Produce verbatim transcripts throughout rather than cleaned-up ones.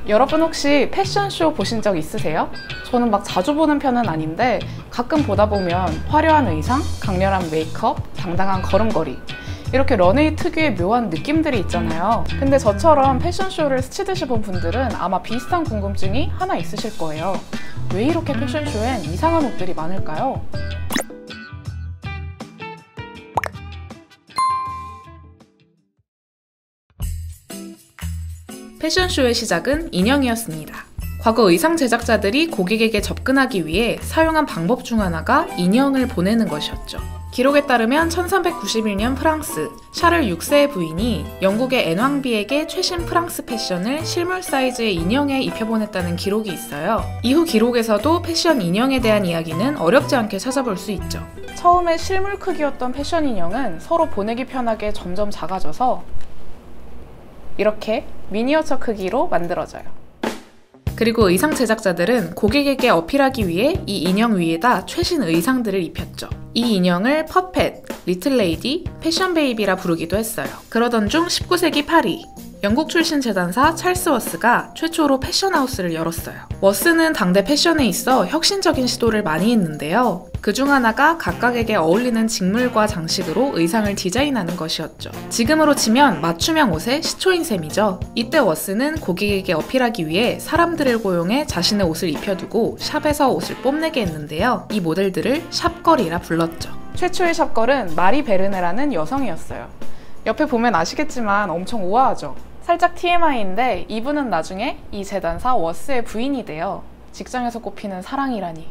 여러분 혹시 패션쇼 보신 적 있으세요? 저는 막 자주 보는 편은 아닌데 가끔 보다 보면 화려한 의상, 강렬한 메이크업, 당당한 걸음걸이 이렇게 런웨이 특유의 묘한 느낌들이 있잖아요. 근데 저처럼 패션쇼를 스치듯이 본 분들은 아마 비슷한 궁금증이 하나 있으실 거예요. 왜 이렇게 패션쇼엔 이상한 옷들이 많을까요? 패션쇼의 시작은 인형이었습니다. 과거 의상 제작자들이 고객에게 접근하기 위해 사용한 방법 중 하나가 인형을 보내는 것이었죠. 기록에 따르면 천삼백구십일 년 프랑스, 샤를 육 세의 부인이 영국의 앤왕비에게 최신 프랑스 패션을 실물 사이즈의 인형에 입혀보냈다는 기록이 있어요. 이후 기록에서도 패션 인형에 대한 이야기는 어렵지 않게 찾아볼 수 있죠. 처음에 실물 크기였던 패션 인형은 서로 보내기 편하게 점점 작아져서 이렇게 미니어처 크기로 만들어져요. 그리고 의상 제작자들은 고객에게 어필하기 위해 이 인형 위에다 최신 의상들을 입혔죠. 이 인형을 퍼펫, 리틀 레이디, 패션 베이비라 부르기도 했어요. 그러던 중 십구 세기 파리, 영국 출신 재단사 찰스 워스가 최초로 패션하우스를 열었어요. 워스는 당대 패션에 있어 혁신적인 시도를 많이 했는데요. 그중 하나가 각각에게 어울리는 직물과 장식으로 의상을 디자인하는 것이었죠. 지금으로 치면 맞춤형 옷의 시초인 셈이죠. 이때 워스는 고객에게 어필하기 위해 사람들을 고용해 자신의 옷을 입혀두고 샵에서 옷을 뽐내게 했는데요. 이 모델들을 샵걸이라 불렀죠. 최초의 샵걸은 마리 베르네라는 여성이었어요. 옆에 보면 아시겠지만 엄청 우아하죠. 살짝 티엠아이인데 이분은 나중에 이 재단사 워스의 부인이 돼요. 직장에서 꼽히는 사랑이라니.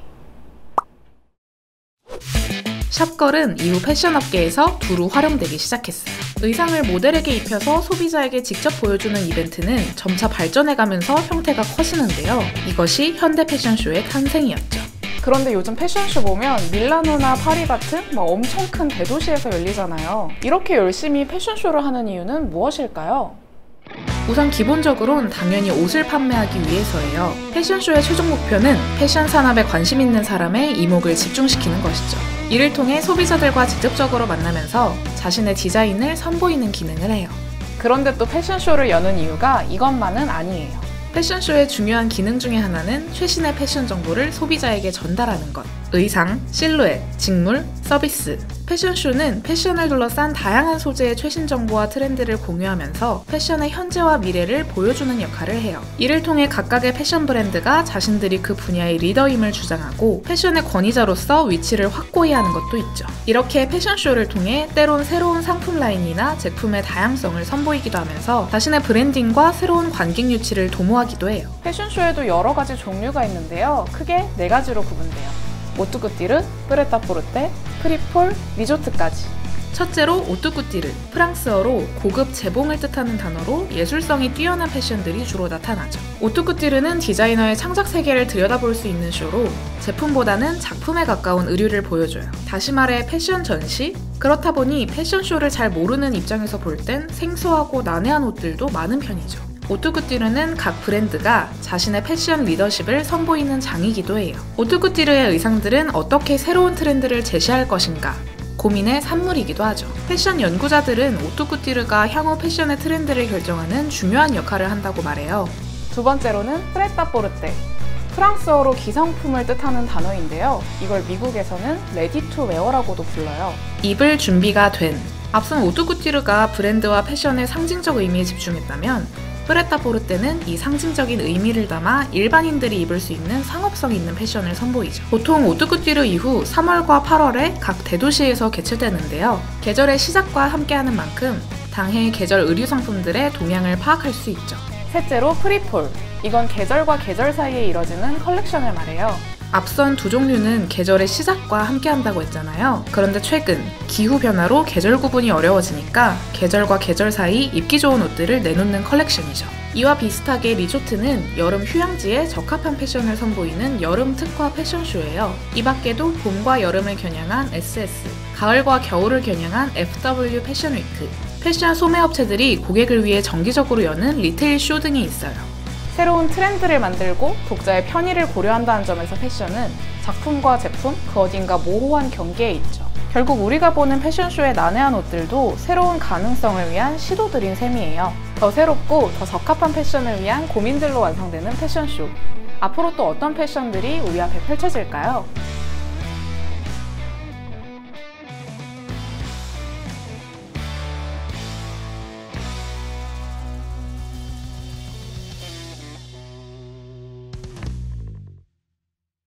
샵걸은 이후 패션업계에서 두루 활용되기 시작했어요. 의상을 모델에게 입혀서 소비자에게 직접 보여주는 이벤트는 점차 발전해가면서 형태가 커지는데요. 이것이 현대 패션쇼의 탄생이었죠. 그런데 요즘 패션쇼 보면 밀라노나 파리 같은 뭐 엄청 큰 대도시에서 열리잖아요. 이렇게 열심히 패션쇼를 하는 이유는 무엇일까요? 우선 기본적으로는 당연히 옷을 판매하기 위해서예요. 패션쇼의 최종 목표는 패션 산업에 관심 있는 사람의 이목을 집중시키는 것이죠. 이를 통해 소비자들과 직접적으로 만나면서 자신의 디자인을 선보이는 기능을 해요. 그런데 또 패션쇼를 여는 이유가 이것만은 아니에요. 패션쇼의 중요한 기능 중에 하나는 최신의 패션 정보를 소비자에게 전달하는 것. 의상, 실루엣, 직물, 서비스. 패션쇼는 패션을 둘러싼 다양한 소재의 최신 정보와 트렌드를 공유하면서 패션의 현재와 미래를 보여주는 역할을 해요. 이를 통해 각각의 패션 브랜드가 자신들이 그 분야의 리더임을 주장하고 패션의 권위자로서 위치를 확고히 하는 것도 있죠. 이렇게 패션쇼를 통해 때론 새로운 상품 라인이나 제품의 다양성을 선보이기도 하면서 자신의 브랜딩과 새로운 관객 유치를 도모하기도 해요. 패션쇼에도 여러 가지 종류가 있는데요. 크게 네 가지로 구분돼요. 오뚜꾸띠르, 프레타포르테, 프리폴, 리조트까지. 첫째로 오뚜꾸띠르, 프랑스어로 고급 재봉을 뜻하는 단어로 예술성이 뛰어난 패션들이 주로 나타나죠. 오뚜꾸띠르는 디자이너의 창작 세계를 들여다볼 수 있는 쇼로 제품보다는 작품에 가까운 의류를 보여줘요. 다시 말해 패션 전시? 그렇다 보니 패션쇼를 잘 모르는 입장에서 볼 땐 생소하고 난해한 옷들도 많은 편이죠. 오뚜꾸띠르는 각 브랜드가 자신의 패션 리더십을 선보이는 장이기도 해요. 오뚜꾸띠르의 의상들은 어떻게 새로운 트렌드를 제시할 것인가 고민의 산물이기도 하죠. 패션 연구자들은 오뚜꾸띠르가 향후 패션의 트렌드를 결정하는 중요한 역할을 한다고 말해요. 두 번째로는 프레타포르테. 프랑스어로 기성품을 뜻하는 단어인데요. 이걸 미국에서는 레디 투 웨어라고도 불러요. 입을 준비가 된. 앞선 오뚜꾸띠르가 브랜드와 패션의 상징적 의미에 집중했다면 프레타포르테는 이 상징적인 의미를 담아 일반인들이 입을 수 있는 상업성 있는 패션을 선보이죠. 보통 오뚜꾸띠르 이후 삼월과 팔월에 각 대도시에서 개최되는데요. 계절의 시작과 함께하는 만큼 당해 계절 의류 상품들의 동향을 파악할 수 있죠. 셋째로 프리폴. 이건 계절과 계절 사이에 이뤄지는 컬렉션을 말해요. 앞선 두 종류는 계절의 시작과 함께한다고 했잖아요. 그런데 최근 기후변화로 계절 구분이 어려워지니까 계절과 계절 사이 입기 좋은 옷들을 내놓는 컬렉션이죠. 이와 비슷하게 리조트는 여름 휴양지에 적합한 패션을 선보이는 여름 특화 패션쇼예요. 이 밖에도 봄과 여름을 겨냥한 에스에스, 가을과 겨울을 겨냥한 에프더블유 패션위크, 패션 소매업체들이 고객을 위해 정기적으로 여는 리테일 쇼 등이 있어요. 새로운 트렌드를 만들고 독자의 편의를 고려한다는 점에서 패션은 작품과 제품, 그 어딘가 모호한 경계에 있죠. 결국 우리가 보는 패션쇼의 난해한 옷들도 새로운 가능성을 위한 시도들인 셈이에요. 더 새롭고 더 적합한 패션을 위한 고민들로 완성되는 패션쇼. 앞으로 또 어떤 패션들이 우리 앞에 펼쳐질까요?